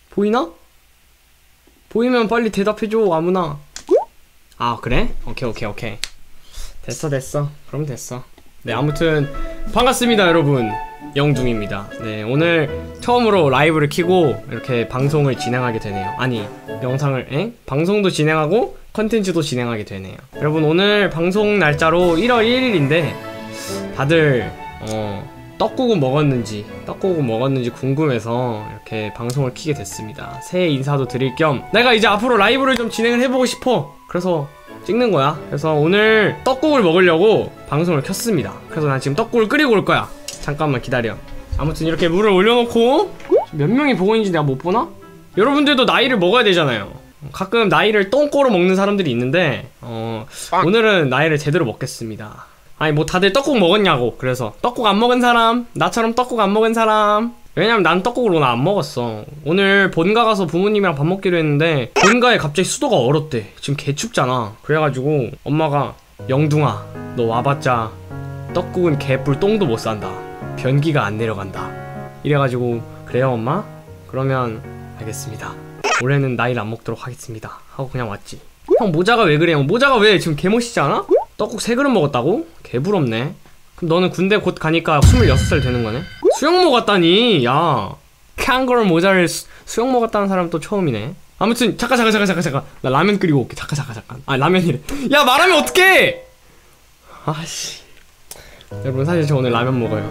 보이나? 보이면 빨리 대답해줘 아무나. 아 그래? 오케이. 됐어. 그럼 됐어. 네, 아무튼 반갑습니다 여러분. 영둥입니다. 네, 오늘 처음으로 라이브를 켜고 이렇게 방송을 진행하게 되네요. 아니, 영상을 방송도 진행하고 컨텐츠도 진행하게 되네요. 여러분, 오늘 방송 날짜로 1월 1일인데 다들 떡국은 먹었는지 궁금해서 이렇게 방송을 켜게 됐습니다. 새해 인사도 드릴 겸 내가 이제 앞으로 라이브를 좀 진행을 해보고 싶어. 그래서 찍는 거야. 그래서 오늘 떡국을 먹으려고 방송을 켰습니다. 그래서 난 지금 떡국을 끓이고 올 거야. 잠깐만 기다려. 아무튼 이렇게 물을 올려놓고, 몇 명이 보고 있는지 내가 못 보나? 여러분들도 나이를 먹어야 되잖아요. 가끔 나이를 똥꼬로 먹는 사람들이 있는데 오늘은 나이를 제대로 먹겠습니다. 아니 뭐 다들 떡국 먹었냐고. 그래서 떡국 안 먹은 사람, 나처럼 떡국 안 먹은 사람. 왜냐면 난 떡국을 오늘 안 먹었어. 오늘 본가 가서 부모님이랑 밥 먹기로 했는데 본가에 갑자기 수도가 얼었대. 지금 개춥잖아. 그래가지고 엄마가 영둥아 너 와봤자 떡국은 개뿔 똥도 못 산다. 변기가 안 내려간다. 이래가지고 그래요 엄마? 그러면 알겠습니다. 올해는 나이를 안 먹도록 하겠습니다 하고 그냥 왔지. 형 모자가 왜 그래? 형 모자가 왜 지금 개멋있지 않아? 떡국 3그릇 먹었다고? 개부럽네. 그럼 너는 군대 곧 가니까 26살 되는 거네? 수영 먹었다니. 야, 캥거루 모자를 수영 먹었다는 사람 또 처음이네. 아무튼 잠깐 나 라면 끓이고 올게. 잠깐. 아 라면이래. 야 말하면 어떡해. 아씨. 여러분 사실 저 오늘 라면 먹어요.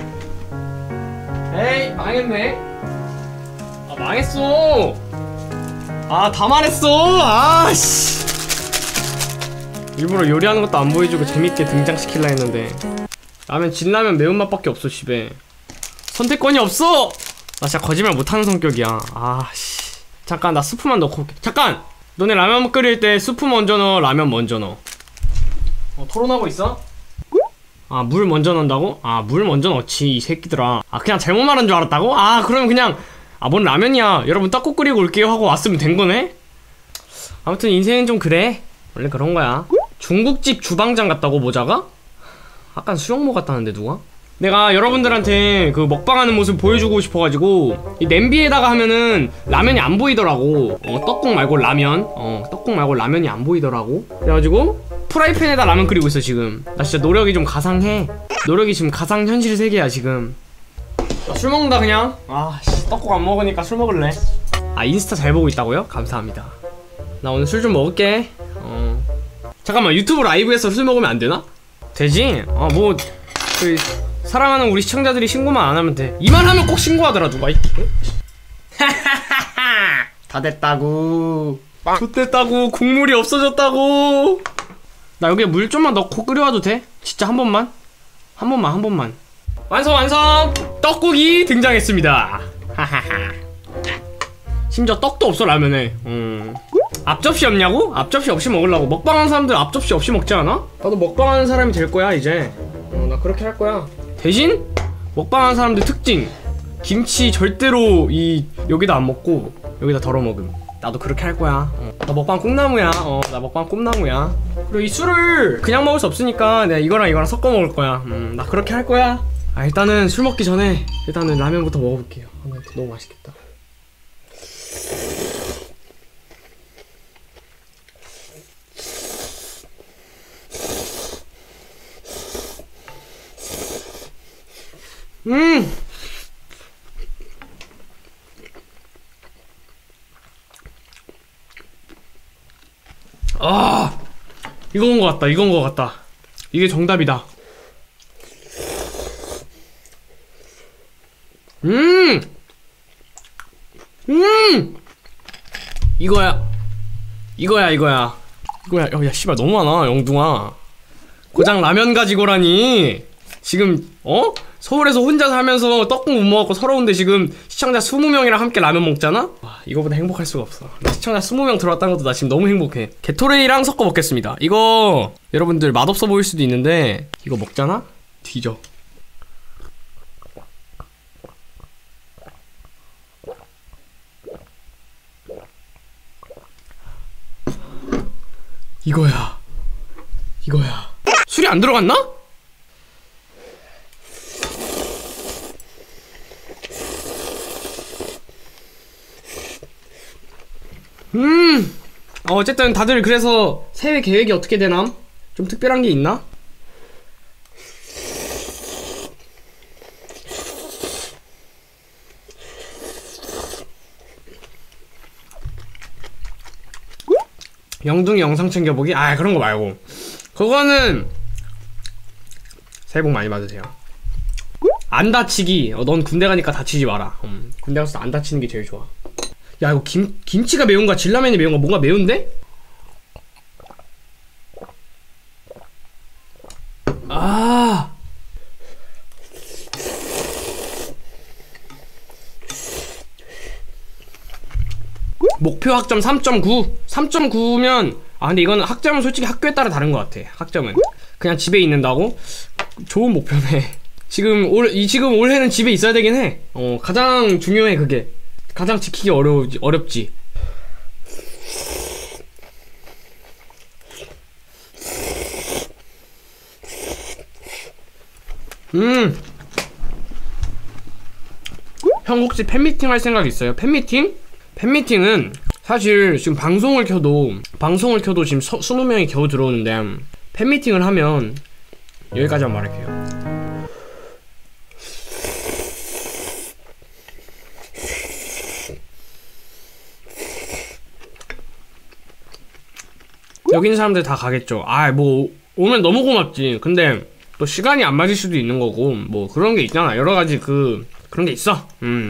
에이 망했네. 아 망했어. 아 다 말했어. 아씨. 일부러 요리하는 것도 안 보여주고 재밌게 등장시키려 했는데 라면 진라면 매운맛밖에 없어. 집에 선택권이 없어. 나 진짜 거짓말 못하는 성격이야. 아씨. 잠깐 나 스프만 넣고 올게. 잠깐. 너네 라면 끓일 때 스프 먼저 넣어 라면 먼저 넣어? 토론하고 있어? 아 물 먼저 넣는다고? 아 물 먼저 넣지 이 새끼들아. 아 그냥 잘못 말한 줄 알았다고? 아 그러면 그냥 뭔 라면이야 여러분 떡국 끓이고 올게요 하고 왔으면 된 거네? 아무튼 인생은 좀 그래. 원래 그런 거야. 중국집 주방장 같다고 모자가? 아까 수영모 같다는데 누가? 내가 여러분들한테 그 먹방하는 모습 보여주고 싶어가지고 이 냄비에다가 하면은 라면이 안 보이더라고. 떡국 말고 라면. 떡국 말고 라면이 안 보이더라고. 그래가지고 프라이팬에다 라면 끓이고 있어 지금. 나 진짜 노력이 좀 가상해. 노력이 지금 가상현실 세계야 지금. 술 먹는다 그냥. 아씨 떡국 안 먹으니까 술 먹을래. 아 인스타 잘 보고 있다고요? 감사합니다. 나 오늘 술 좀 먹을게. 잠깐만 유튜브 라이브에서 술 먹으면 안 되나? 되지? 뭐 그 사랑하는 우리 시청자들이 신고만 안 하면 돼. 이 말 하면 꼭 신고하더라 누가. 다 됐다고. 좋됐다고. 국물이 없어졌다고. 나 여기에 물 좀만 넣고 끓여와도 돼? 진짜 한 번만. 완성. 떡국이 등장했습니다. 심지어 떡도 없어 라면에. 앞접시 없냐고? 앞접시 없이 먹으려고. 먹방하는 사람들 앞접시 없이 먹지 않아? 나도 먹방하는 사람이 될 거야 이제. 나 그렇게 할 거야. 대신 먹방하는 사람들 특징, 김치 절대로 여기다 안 먹고 여기다 덜어 먹음. 나도 그렇게 할 거야. 나 먹방 꿈나무야. 나 먹방 꿈나무야. 그리고 이 술을 그냥 먹을 수 없으니까 내가 이거랑 섞어 먹을 거야. 나 그렇게 할 거야. 일단은 술 먹기 전에 일단은 라면부터 먹어볼게요. 너무 맛있겠다. 이건 거 같다. 이게 정답이다. 이거야. 야 씨발 너무 많아 영둥아. 고장 라면 가지고라니. 지금 서울에서 혼자 살면서 떡국 못 먹었고 서러운데 지금 시청자 20명이랑 함께 라면 먹잖아? 와, 이거보다 행복할 수가 없어. 시청자 20명 들어왔다는 것도 나 지금 너무 행복해. 게토레이랑 섞어 먹겠습니다. 이거 여러분들 맛없어 보일 수도 있는데 이거 먹잖아? 뒤져. 이거야. 술이 안 들어갔나? 어쨌든 다들 그래서 새해 계획이 어떻게 되남? 좀 특별한 게 있나? 영둥이 영상 챙겨보기? 아, 그런 거 말고. 그거는 새해 복 많이 받으세요. 안 다치기. 넌 군대 가니까 다치지 마라. 군대 가서 안 다치는 게 제일 좋아. 야, 이거 김치가 매운가 진라면이 매운가 뭔가 매운데? 아. 목표 학점 3.9. 3.9면 근데 이거는 학점은 솔직히 학교에 따라 다른 것 같아. 학점은 그냥 집에 있는다고? 좋은 목표네. 지금 올해는 집에 있어야 되긴 해. 가장 중요해. 그게 가장 지키기 어렵지. 형 혹시 팬미팅 할 생각 있어요? 팬미팅? 팬미팅은 사실 지금 방송을 켜도 지금 20명이 겨우 들어오는데, 팬미팅을 하면 여기까지만 말할게요. 여기 있는 사람들 다 가겠죠. 뭐 오면 너무 고맙지. 근데 또 시간이 안 맞을 수도 있는 거고, 뭐 그런 게 있잖아. 여러 가지 그런 게 있어.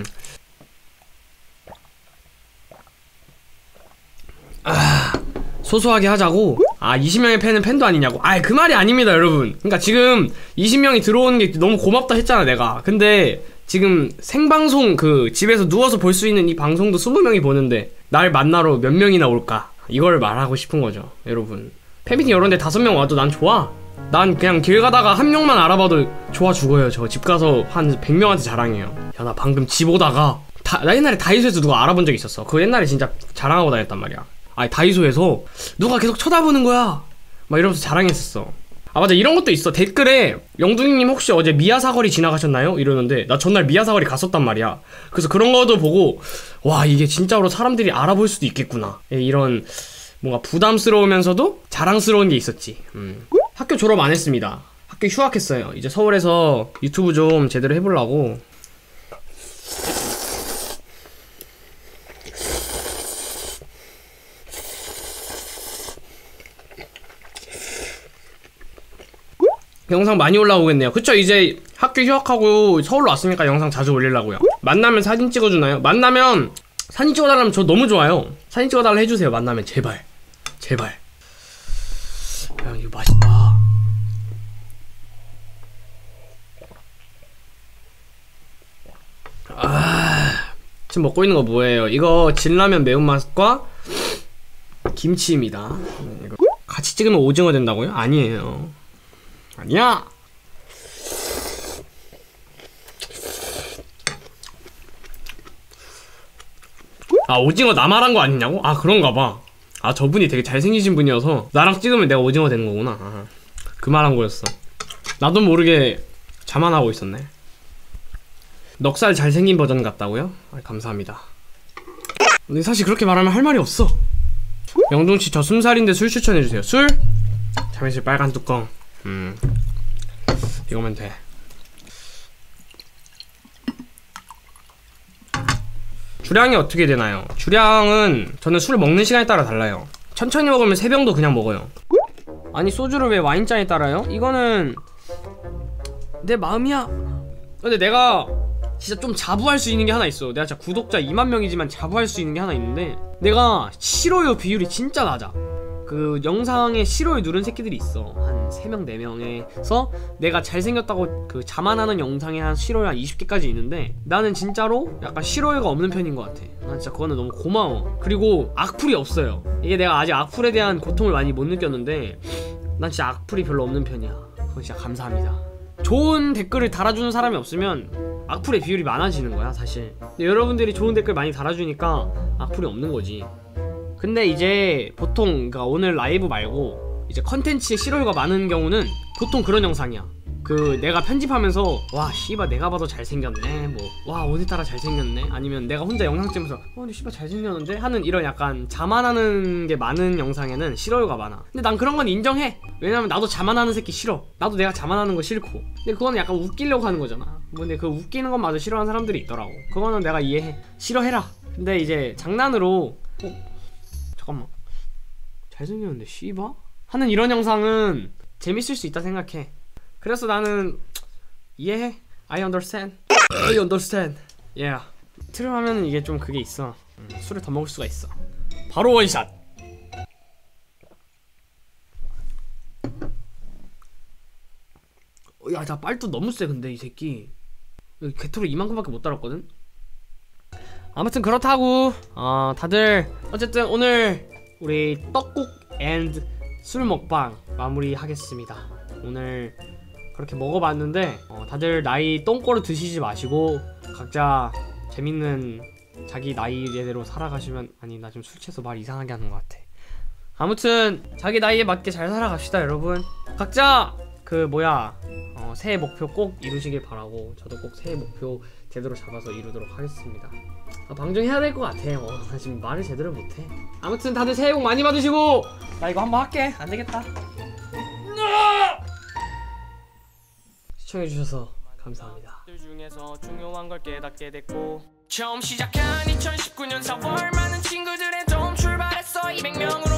소소하게 하자고. 20명의 팬은 팬도 아니냐고. 그 말이 아닙니다, 여러분. 그러니까 지금 20명이 들어오는 게 너무 고맙다 했잖아, 내가. 근데 지금 생방송 집에서 누워서 볼 수 있는 이 방송도 20명이 보는데 날 만나러 몇 명이나 올까? 이걸 말하고 싶은 거죠, 여러분. 팬미팅 이런데 5명 와도 난 좋아. 난 그냥 길 가다가 한 명만 알아봐도 좋아 죽어요. 저 집 가서 한 100명한테 자랑해요. 야, 나 방금 집 오다가 나 옛날에 다이소에서 누가 알아본 적 있었어. 그거 옛날에 진짜 자랑하고 다녔단 말이야. 다이소에서 누가 계속 쳐다보는 거야 막 이러면서 자랑했었어. 맞아, 이런 것도 있어. 댓글에 영둥이님 혹시 어제 미아사거리 지나가셨나요? 이러는데 나 전날 미아사거리 갔었단 말이야. 그래서 그런 거도 보고 와, 이게 진짜로 사람들이 알아볼 수도 있겠구나. 이런 뭔가 부담스러우면서도 자랑스러운 게 있었지. 학교 졸업 안 했습니다. 학교 휴학했어요. 이제 서울에서 유튜브 좀 제대로 해보려고. 영상 많이 올라오겠네요. 그쵸? 이제 학교 휴학하고 서울로 왔으니까 영상 자주 올리려고요. 만나면 사진 찍어주나요? 만나면 사진 찍어달라면 저 너무 좋아요. 사진 찍어달라 해주세요. 만나면 제발. 야, 이거 맛있다. 지금 먹고 있는 거 뭐예요? 이거 진라면 매운맛과 김치입니다. 이거 같이 찍으면 오징어 된다고요? 아니에요. 아니야! 오징어 나 말한 거 아니냐고? 그런가봐. 저분이 되게 잘생기신 분이어서 나랑 찍으면 내가 오징어 되는 거구나. 그 말한 거였어. 나도 모르게 자만하고 있었네. 넉살 잘생긴 버전 같다고요? 감사합니다. 근데 사실 그렇게 말하면 할 말이 없어. 영동씨 저 20살인데 술 추천해주세요. 술? 참이슬 빨간 뚜껑. 이거면 돼. 주량이 어떻게 되나요? 주량은 저는 술 먹는 시간에 따라 달라요. 천천히 먹으면 3병도 그냥 먹어요. 아니, 소주를 왜 와인잔에 따라요? 이거는 내 마음이야. 근데 내가 진짜 좀 자부할 수 있는 게 하나 있어. 내가 진짜 구독자 2만 명이지만 자부할 수 있는 게 하나 있는데, 내가 싫어요 비율이 진짜 낮아. 그 영상에 싫어요 누른 새끼들이 있어. 한 3명 4명에서 내가 잘생겼다고 자만하는 영상에 한 싫어요 한 20개까지 있는데, 나는 진짜로 약간 싫어요가 없는 편인 것 같아. 난 진짜 그거는 너무 고마워. 그리고 악플이 없어요. 이게 내가 아직 악플에 대한 고통을 많이 못 느꼈는데, 난 진짜 악플이 별로 없는 편이야. 그건 진짜 감사합니다. 좋은 댓글을 달아주는 사람이 없으면 악플의 비율이 많아지는 거야, 사실. 근데 여러분들이 좋은 댓글 많이 달아주니까 악플이 없는 거지. 근데 이제 보통 오늘 라이브 말고 이제 컨텐츠에 싫어요가 많은 경우는 보통 그런 영상이야. 그 내가 편집하면서 와 씨발 내가 봐도 잘생겼네, 뭐 와 오늘따라 잘생겼네, 아니면 내가 혼자 영상 찍으면서 근데 씨발 잘생겼는데 하는 이런 약간 자만하는 게 많은 영상에는 싫어요가 많아. 근데 난 그런 건 인정해. 왜냐면 나도 자만하는 새끼 싫어. 나도 내가 자만하는 거 싫고. 근데 그거는 약간 웃기려고 하는 거잖아. 근데 그 웃기는 것마저 싫어하는 사람들이 있더라고. 그거는 내가 이해해. 싫어해라. 근데 이제 장난으로 잠깐만 잘생겼는데 씨발? 하는 이런 영상은 재밌을 수 있다 생각해. 그래서 나는 이해해. I understand. I understand. Yeah. 트름 하면은 이게 좀 그게 있어. 술을 더 먹을 수가 있어. 바로 원샷. 야, 나 빨도 너무 세. 근데 이 새끼 개토로 이만큼밖에 못 달았거든. 아무튼 그렇다고 다들 어쨌든 오늘 우리 떡국 앤 술 먹방 마무리 하겠습니다. 오늘 그렇게 먹어봤는데 다들 나이 똥꼬를 드시지 마시고 각자 재밌는 자기 나이대로 살아가시면. 아니 나 지금 술 취해서 말 이상하게 하는 것 같아. 아무튼 자기 나이에 맞게 잘 살아갑시다 여러분. 각자 그 뭐야 새해 목표 꼭 이루시길 바라고 저도 꼭 새해 목표 제대로 잡아서 이루도록 하겠습니다. 방송해야 될 것 같아. 나 지금 말을 제대로 못해. 아무튼 다들 새해 복 많이 받으시고 나 이거 한번 할게. 안되겠다. 시청해주셔서 감사합니다. 중에서 중요한 걸 깨닫게 됐고 처음 시작한 2019년 4월 많은 친구들의 좀 출발했어 200명으로